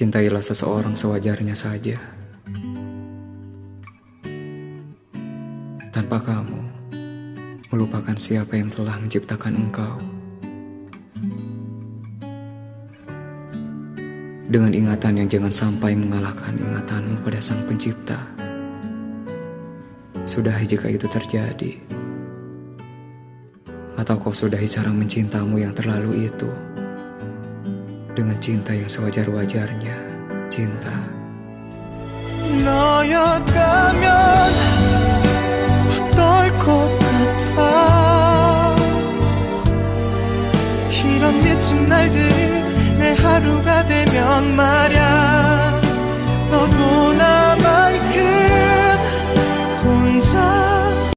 Cintailah seseorang sewajarnya saja. Tanpa kamu melupakan siapa yang telah menciptakan engkau. Dengan ingatan yang jangan sampai mengalahkan ingatanmu pada Sang Pencipta. Sudahi jika itu terjadi. Atau kau sudahi cara mencintamu yang terlalu itu dengan cinta yang sewajar-wajarnya. cinta 너였다면